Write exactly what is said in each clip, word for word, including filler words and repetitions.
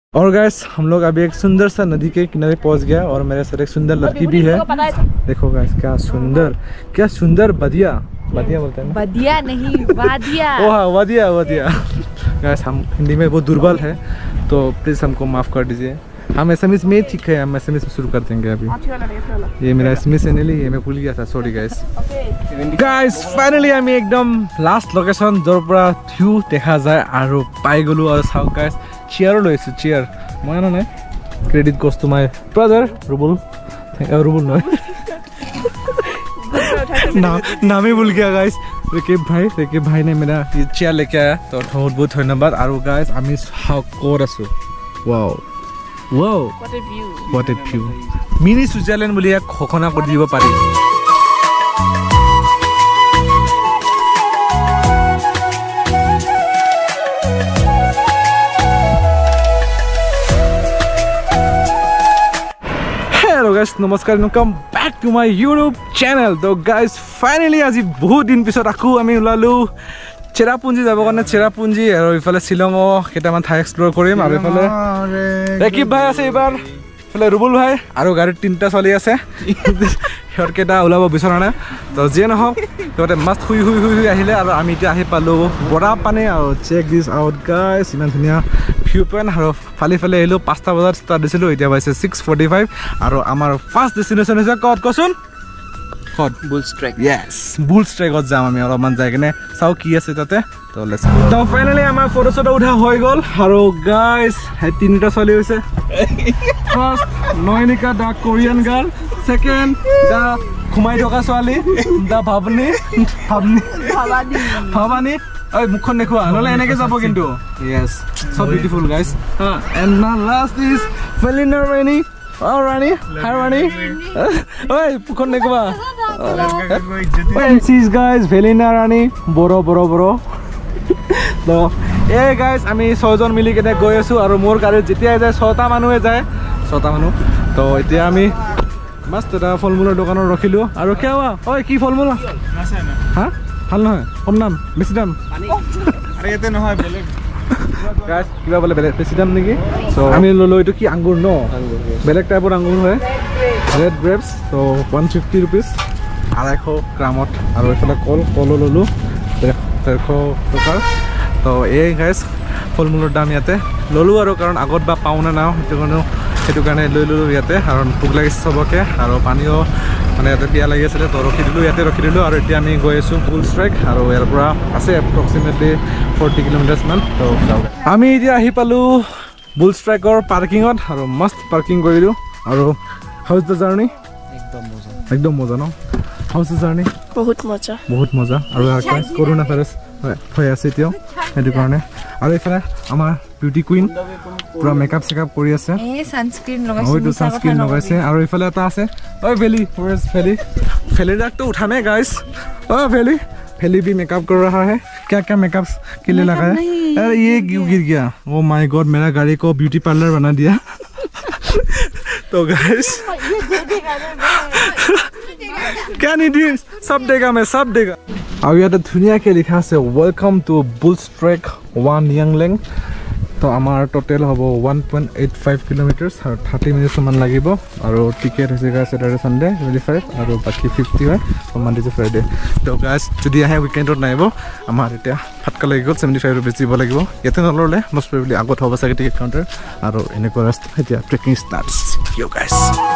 और गाइस हम लोग अभी एक सुंदर सा नदी के किनारे पहुंच गया और मेरे साथ एक सुंदर लड़की भी है। देखो गाइस क्या सुंदर क्या सुंदर बदिया बदिया बोलते हैं ना? बदिया नहीं वादिया। ओह हाँ वादिया वादिया। गाइस हम हिंदी में बहुत दुर्बल है तो प्लीज हमको माफ कर दीजिए। हम एसएमएस में ठीक है, हम एसएमएस में शुरू कर देंगे अभी। ये मेरा एसएमएस है नहीं, ये मैं भूल गया था, सॉरी गाइस। गाइस फाइनली আমি একদম লাস্ট লোকেশন যৰ পৰা ভিউ দেখা যায় আৰু পাই গলো আৰু চাও গাইস চেয়াৰ লৈছো চেয়াৰ মই না নাই credit goes to my brother Rubul Rubul নহয় ना नाम ही भूल गया गाइस। रेकिब भाई रेकिब भाई ने मेरा ये चेयर लेके आया तो बहुत बहुत धन्यवाद। और गाइस আমি চাও ক'ত আছো wow wow what a view what a view mini Switzerland বুলি এক ঘোষণা কৰি দিব পাৰি। हेलो गाइस नमस्कार welcome back to my YouTube channel. तो गाइस फाइनली आज बहुत दिन पिছত আকো আমি ওলালো চেৰাপুঞ্জি যাব কাৰণে চেৰাপুঞ্জি আৰু ইফালে শিলং কেইটামান ঠাই এক্সপ্লোৰ কৰিম আৰু ইফালে ৰেকিব ভাই আছে এবাৰ ইফালে रुबुल ভাই আৰু গাড়ীত তিনটা চলি আছে সিহঁত কেইটা ওলাব বিচৰা নাই তো যিয়ে নহওক সিহঁতে মাষ্ট শুই শুই শুই শুই আহিলে আৰু আমি এতিয়া আহি পালো বৰা পানী আৰু চেক দিছ আউট গাইছ ইমান ধুনীয়া ভিউ পইণ্ট আৰু ফালি ফালি আহিলোঁ পাঁচটা বজাত ষ্টাৰ্ট দিছিলোঁ এতিয়া পাইছে ছিক্স ফৰ্টি ফাইভ আৰু আমাৰ ফাৰ্ষ্ট ডেষ্টিনেশ্যন হৈছে ক'ত কচোন ক'ত বুলছ ট্ৰেক য়েছ বুলছ ট্ৰেকত যাম আমি অলপমান যাই কিনে চাওঁ কি আছে তাতে তো লেটছ গো। তো ফাইনেলি আমাৰ ফটো চটো উঠা হৈ গ'ল আৰু গাইছ তিনিটা ছোৱালী হৈছে first Nayanika the Korean girl second the ঘুমাই থকা ছোৱালী দা ভাৱনী ভাৱনী ভাৱানী ঐ মুখখন দেখুৱা নহ'লে এনেকৈ যাব কিন্তু য়েছ সব বিউটিফুল গাইছ হা এণ্ড না last is Felina Reni Oh Rani, hi Rani. Oi, pukon nekwa. She's guys, Felina Rani, boro boro boro. So, hey guys, আমি ছয়জন মিলি কেনে গৈ আছো আৰু মোৰ গাড়ীত যেতিয়া যায় ছটা মানুহে যায় ছটা মানুহ তো এতিয়া আমি মাস্ত এটা ফলমূলৰ দোকানত ৰখিলো আৰু কি হোৱা ঐ কি ফলমূল হা ভাল নহয় কম দাম বেছি দাম আৰে ইয়াতে নহয় বেলেগ গাইস কিবা বলে বেলেগ বেছি দাম নেকি সো আমি ললো এটো কি আঙ্গুৰ ন বেলেগ টাইপৰ আঙ্গুৰ হয় ৰেড গ্ৰেপস তো ওৱান ফিফটি रुपीस আড়াইশ গ্ৰামত আৰু এফালে কল কল ললো ডেৰশ টকা তো এই গাইস ফলমূলৰ দাম ইয়াতে ললো আৰু কাৰণ আগত বা পাও না নাও সেইটো কাৰণে সেইটো কাৰণে লৈ ললো ইয়াতে কাৰণ ভোক লাগিছে সবকে আৰু পানীও মানে ইয়াতে পিয়া লাগি আছিল তো ৰখি দিলোঁ ইয়াতে ৰখি দিলোঁ আৰু এতিয়া আমি গৈ আছোঁ বুলছ ট্ৰেক আৰু ইয়াৰ পৰা আছে এপ্ৰক্সিমেটলি ফৰ্টি কিলোমিটাৰ্ছ মান তো আমি এতিয়া আহি পালোঁ বুলছ ট্ৰেকৰ পাৰ্কিঙত আৰু মস্ত পাৰ্কিং কৰিলোঁ আৰু হাউজ দ্য জাৰ্ণি একদম মজা একদম মজা ন হাউজ দ্য জাৰ্ণি বহুত মজা বহুত মজা আৰু কৰোণা ভাইৰাছ হৈ আছে এতিয়াও সেইটো কাৰণে আৰু এইফালে আমাৰ বিউটি কুইন পুৰা মেকআপ চেকআপ কৰি আছে এই সানস্ক্ৰীন লগাইছে ওইটো সানস্ক্ৰীন লগাইছে আৰু এইফালে এটা আছে ঐ ভেলি ফৰেষ্ট ভেলি ভেলি ডাকটো উঠামে গাইস ও ভেলি ভেলি भी मेकअप कर रहा है क्या क्या मेकअप के लिए लगा है अरे ये क्यों गिर गया ओ माय गॉड मेरा गाड़ी को ब्यूटी पार्लर बना दिया तो गाइस क्या नहीं दी सब देगा मैं सब देगा और यहाँ धुनियाके लिखा আছে welcome to bulls trek one Yanglang तो आमार टोटल हम one point eight five kilometres और थर्टी मिनिट्स मान लगे और ticket Saturday Sunday twenty five और बाकी फिफ्टी है मानडे टू फ्राइडे तो गाइस যদি আহে উইকেণ্ডত নাহিব আমাৰ এতিয়া ফাটকা লাগি গ'ল सेवेंटी फाइव रुपीस দিব লাগিব ইয়াতে নল'লে মষ্ট প্ৰবেবলি আগত হ'ব চাগে টিকেট কাউণ্টাৰ আৰু এনেকুৱা ৰাস্তা এতিয়া ট্ৰেকিং ষ্টাৰ্টছ ইউ গাইস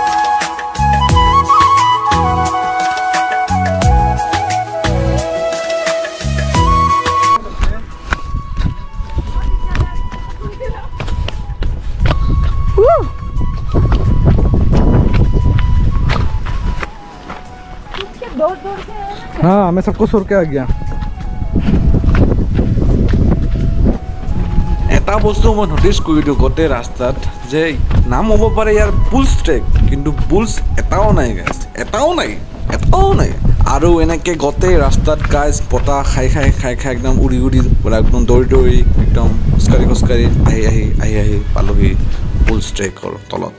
हाँ मैं सबको छोड़ के आ गया এটা বস্তু মই নটিছ কৰিলোঁ গোটেই ৰাস্তাত যে নাম হ'ব পাৰে ইয়াৰ বুলছ ট্ৰেক কিন্তু বুলছ এটাও নাই গাইছ এটাও নাই এটাও নাই আৰু এনেকৈ গোটেই ৰাস্তাত গাইছ বতাহ খাই খাই খাই খাই একদম উৰি উৰি একদম দৌৰি দৌৰি একদম খোজকাঢ়ি খোজকাঢ়ি আহি আহি আহি আহি পালোহি বুলছ ট্ৰেকৰ তলত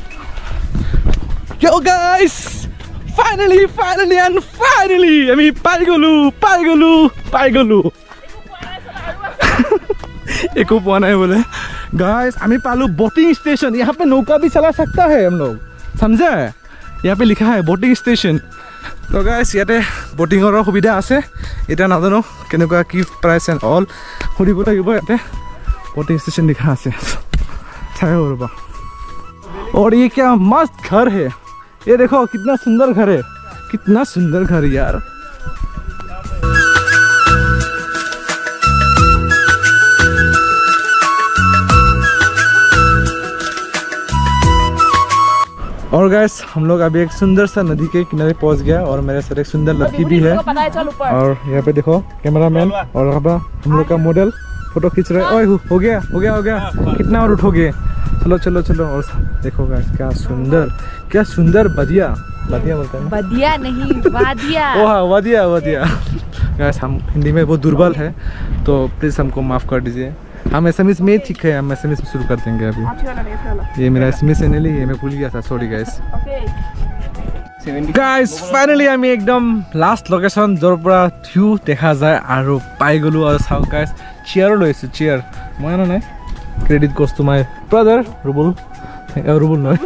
Yo guys finally finally and finally আমি পাই গলো পাই গলো পাই গলো একো পোৱা নাই বলে गाइस हमें पालू बोटिंग स्टेशन यहाँ पे नौका भी चला सकता है हम लोग समझे यहाँ पे लिखा है बोटिंग स्टेशन तो गाइस इते बोटिंगर सुविधा आछे इटा नाजानो केनेकुवा की प्राइस एंड ऑल सुधिब लागिब इते बोटिंग स्टेशन लिखा आछे चाहे रबा और ये क्या मस्त घर है ये देखो कितना सुंदर घर है कितना सुंदर घर यार और गाइस हम लोग अभी एक सुंदर सा नदी के किनारे पहुंच गया और मेरे साथ एक सुंदर लड़की भी है और यहाँ पे देखो कैमरामैन और हम लोग का मॉडल फोटो खींच रहे हैं ओए हो गया हो गया हो गया कितना और उठोगे चलो चलो चलो और देखो गाइस क्या सुंदर क्या सुंदर बदिया बदिया बोलते हैं बदिया नहीं वादिया ओ हाँ वादिया वादिया गाइस हम हिंदी में बहुत दुर्बल है तो प्लीज हमको माफ कर दीजिए हम एसएमएस में ठीक है हम एसएमएस में शुरू कर देंगे अभी ये मेरा एसएमएस है नहीं ये मैं भूल गया था सॉरी गाइस गाइस फाइनली আমি একদম লাস্ট লোকেশন যৰ পৰা ভিউ দেখা যায় আৰু পাই গলো আৰু চাও গাইস চেয়াৰ লৈছো চেয়াৰ মই না নাই credit goes to my brother Rubul Rubul নহয়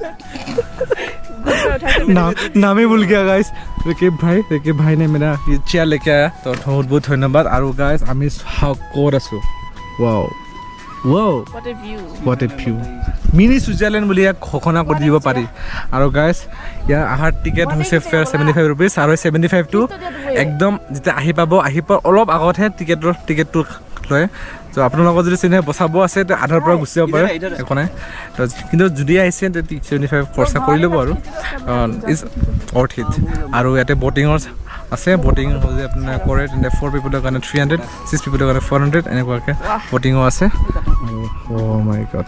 नाम नाम ही भूल गया गाइस रेकेब भाई रेकेब भाई ने मेरा ये चेयर लेके आया तो बहुत बहुत धन्यवाद और गाइस আমি কোড আছো wow wow what a view what a view mini Switzerland बोली या घोषणा कर দিব পারি और गाइस यार आहार टिकेट হৈছে फेयर पचहत्तर रुपीस और पचहत्तर टू एकदम যেটা আহি পাবো আহি পৰ অলপ আগত হে টিকেটৰ টিকেটটো লয় তো আপোনালোকৰ যদি চিনে বসাবো আছে তে আধাৰ পৰা গুছি যাব পাৰে একনে তো কিন্তু যদি আহিছে তে পঁচল্লিছ খৰচা কৰি লব আৰু ইজ অৰ্থ ইট আৰু ইয়াতে বোটিংৰ আছে বোটিং যদি আপোনাৰ কৰে তেনে ফ'ৰ পিপলৰ কাৰণে থ্ৰী হাণ্ড্ৰেড ছিক্স পিপলৰ কাৰণে ফ'ৰ হাণ্ড্ৰেড এনেকুৱাকৈ বোটিঙো আছে oh my god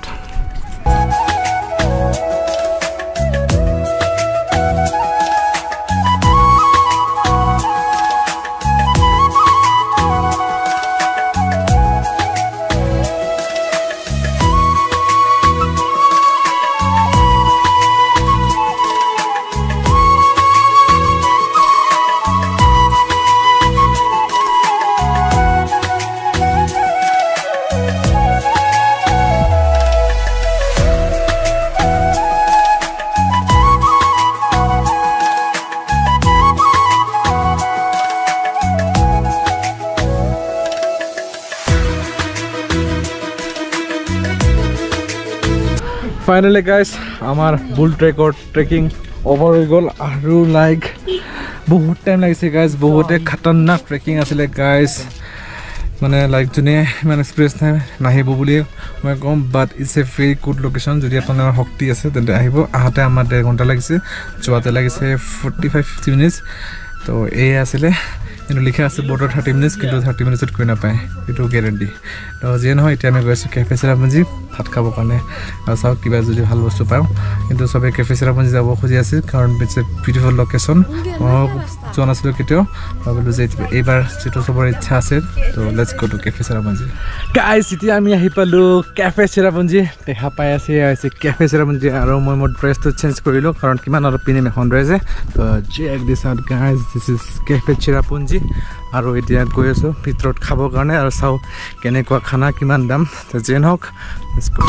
finally guys आमार बुल ट्रेकर ट्रेकिंग ओवर हो गल आरो लाइक बहुत टाइम लागिसे गाइस बहुते खतरनाक ट्रेकिंग आছিলে गाइस माने लाइक जुने मान एक्सप्रेस নাই নাহিব বুলি মই কম but it's a very good location যদি আপোনাৰ শক্তি আছে তেন্তে আহিব আহাতে আমাৰ দেড় ঘন্টা লাগিছে যোৱাতে লাগিছে পঁয়তাল্লিছ মিনিট তো এই আছিলে কিন্তু লিখা আছে বৰ্ডৰ থাৰ্টি মিনিট কিন্তু থাৰ্টি মিনিটত কৈ নাপায় এটো গ্যাৰান্টি তো যে নহয় এতিয়া আমি গৈছো কেফে চেৰাপুঞ্জি ভাত খাব কাৰণে আৰু চাও কিবা যদি ভাল বস্তু পাও কিন্তু সবে কেফে চেৰাপুঞ্জি যাব খুজি আছে কাৰণ ইটস এ বিউটিফুল লোকেশন জন আছিল কেটো ভাবিলো যে এইবাৰ যেটো সবৰ ইচ্ছা আছে তো let's go to cafe Cherrapunji guys এতিয়া আমি আহি পালো কেফে চেৰাপুঞ্জি দেখা পাই আছে আছে কেফে চেৰাপুঞ্জি আৰু মই মোৰ ড্ৰেছটো চেঞ্জ কৰিলো কাৰণ কিমান আৰু পিনে মেখন ড্ৰেছে তো check this out guys this is cafe Cherrapunji আৰু এতিয়া গৈ আছো ভিতৰত খাব কাৰণে আৰু চাও কেনেকুৱা খানা কিমান দাম তো যেন হওক লেটস গো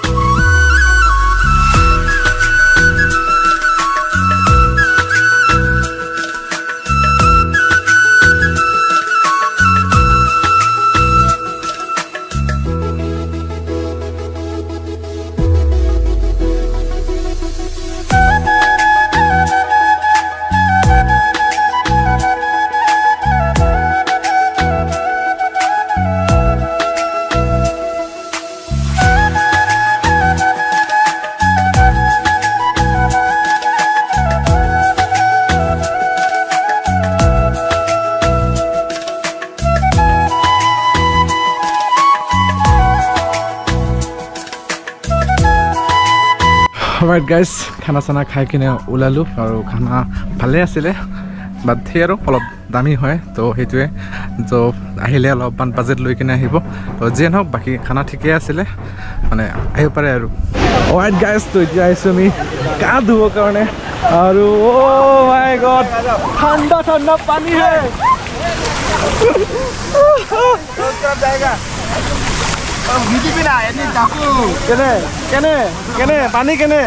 Alright guys, खाना साना खाई किने उलालु और खाना भाले आছিলে बात थे আৰু অলপ দামি হয় তো হেতুৱে তো আহিলে অলপমান বাজেট লৈ কিনে আহিব তো যেন হওক বাকি খানা ঠিকই আছিলে মানে আহিব পাৰে আৰু Alright guys, তো এতিয়া আইছো আমি গা ধুব কাৰণে আৰু ও মাই গড ঠান্ডা ঠান্ডা পানী হে কেনে কেনে কেনে পানী কেনে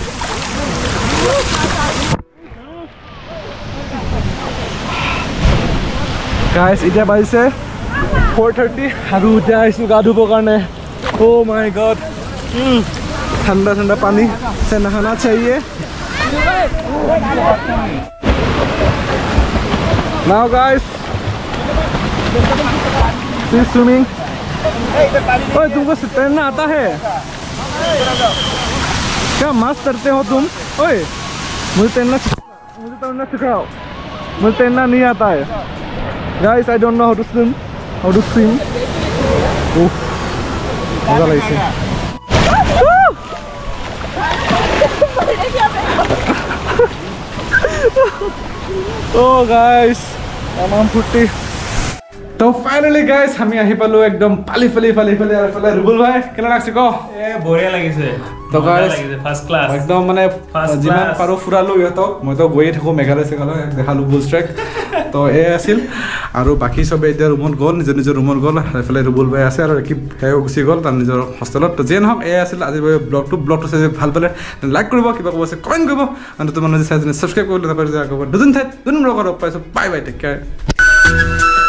গাইজ এতিয়া বাজিছে ফ'ৰ থাৰ্টি আৰু এতিয়া আহিছোঁ গা ধুবৰ কাৰণে অ' মাই গড ঠাণ্ডা ঠাণ্ডা পানী সে নহানা চাহিয়ে Now guys, see swimming. ओए तुमको तैरना आता है? क्या मस्त तैरते हो तुम? ओए मुझे तैरना मुझे तैरना सिखाओ मुझे तैरना नहीं आता है Guys, I don't know how to swim how to swim Oof, मजा लगे Oh guys, tamam futti. तो फाइनली गाइस আমি আহি পালো একদম পালি পালি পালি পালি আর পালি রুবুল ভাই কেন লাগছে কো এ বঢ়িয়া লাগিছে তো গাইস ফার্স্ট ক্লাস একদম মানে জিমান পাৰো ফুৰালো ইহতক মই তো গৈয়ে থাকো মেঘালয় সেগালয় দেখালো বুল ট্ৰেক তো এ আছিল আৰু বাকি সবে এতিয়া ৰুমত গল নিজৰ নিজৰ ৰুমত গল এফালে ৰুবুল ভাই আছে আৰু কি হেও গুচি গল তাৰ নিজৰ হোষ্টেলত তো যেন হক এ আছিল আজি ব্লগটো ব্লগটো চাই ভাল পালে লাইক কৰিব কিবা ক'ব আছে কমেন্ট কৰিব আৰু তোমালোকে চাই সাবস্ক্ৰাইব কৰিব নাপাৰিলে আকৌ দুদিন ঠাইত দুদিন ব্লগৰ পাইছো বাই বাই টেক কেয়াৰ